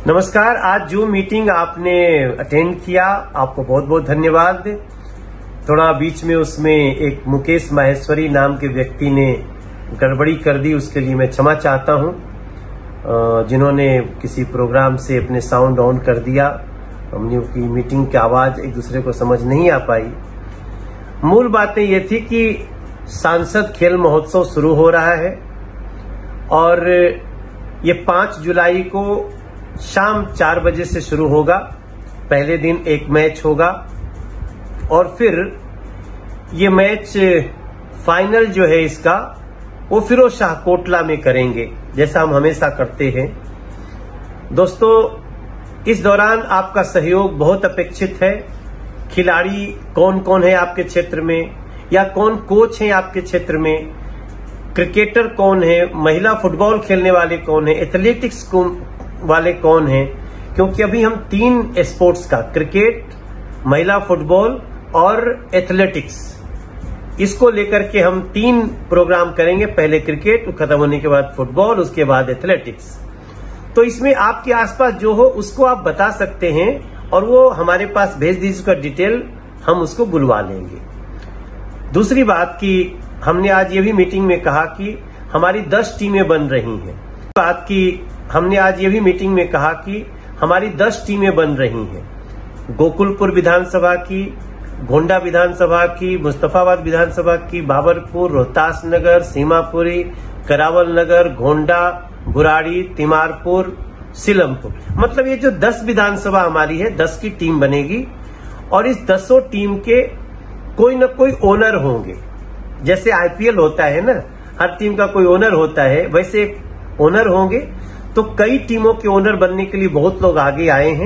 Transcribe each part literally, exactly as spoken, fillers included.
नमस्कार। आज जो मीटिंग आपने अटेंड किया आपको बहुत बहुत धन्यवाद। थोड़ा बीच में उसमें एक मुकेश माहेश्वरी नाम के व्यक्ति ने गड़बड़ी कर दी, उसके लिए मैं क्षमा चाहता हूं। जिन्होंने किसी प्रोग्राम से अपने साउंड ऑन कर दिया, हमने की मीटिंग की आवाज एक दूसरे को समझ नहीं आ पाई। मूल बातें ये थी कि सांसद खेल महोत्सव शुरू हो रहा है और ये पांच जुलाई को शाम चार बजे से शुरू होगा। पहले दिन एक मैच होगा और फिर ये मैच फाइनल जो है इसका वो फिरोज शाह कोटला में करेंगे, जैसा हम हमेशा करते हैं। दोस्तों, इस दौरान आपका सहयोग बहुत अपेक्षित है। खिलाड़ी कौन कौन है आपके क्षेत्र में, या कौन कोच हैं आपके क्षेत्र में, क्रिकेटर कौन है, महिला फुटबॉल खेलने वाले कौन है, एथलेटिक्स वाले कौन हैं, क्योंकि अभी हम तीन स्पोर्ट्स का, क्रिकेट, महिला फुटबॉल और एथलेटिक्स, इसको लेकर के हम तीन प्रोग्राम करेंगे। पहले क्रिकेट, खत्म होने के बाद फुटबॉल, उसके बाद एथलेटिक्स। तो इसमें आपके आसपास जो हो उसको आप बता सकते हैं और वो हमारे पास भेज दीजिए, उसका डिटेल हम उसको बुलवा लेंगे। दूसरी बात कि हमने आज ये भी मीटिंग में कहा कि हमारी दस टीमें बन रही हैं। बात की हमने आज ये भी मीटिंग में कहा कि हमारी दस टीमें बन रही हैं। गोकुलपुर विधानसभा की, गोंडा विधानसभा की, मुस्तफाबाद विधानसभा की, बाबरपुर, रोहतास नगर, सीमापुरी, करावल नगर, गोंडा, बुराड़ी, तिमारपुर, सिलमपुर, मतलब ये जो दस विधानसभा हमारी है, दस की टीम बनेगी और इस दसों टीम के कोई न कोई ओनर होंगे। जैसे आईपीएल होता है ना, हर टीम का कोई ओनर होता है, वैसे एक ओनर होंगे। तो कई टीमों के ओनर बनने के लिए बहुत लोग आगे आए हैं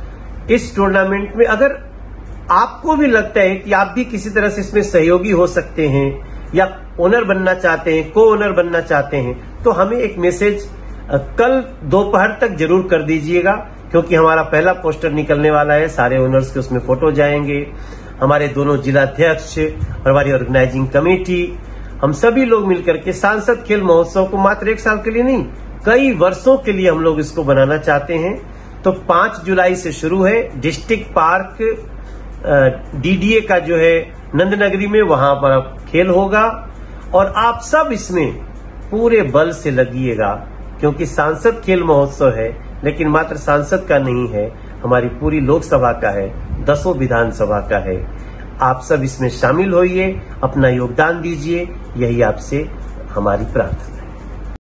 इस टूर्नामेंट में। अगर आपको भी लगता है कि आप भी किसी तरह से इसमें सहयोगी हो सकते हैं या ओनर बनना चाहते हैं, को ओनर बनना चाहते हैं, तो हमें एक मैसेज कल दोपहर तक जरूर कर दीजिएगा, क्योंकि हमारा पहला पोस्टर निकलने वाला है। सारे ओनर्स के उसमें फोटो जाएंगे, हमारे दोनों जिलाध्यक्ष और हमारी ऑर्गेनाइजिंग कमेटी, हम सभी लोग मिलकर के सांसद खेल महोत्सव को मात्र एक साल के लिए नहीं, कई वर्षों के लिए हम लोग इसको बनाना चाहते हैं। तो पांच जुलाई से शुरू है। डिस्ट्रिक्ट पार्क डीडीए का जो है नंदनगरी में, वहां पर खेल होगा और आप सब इसमें पूरे बल से लगिएगा, क्योंकि सांसद खेल महोत्सव है, लेकिन मात्र सांसद का नहीं है, हमारी पूरी लोकसभा का है, दसों विधानसभा का है। आप सब इसमें शामिल होइए, अपना योगदान दीजिए, यही आपसे हमारी प्रार्थना।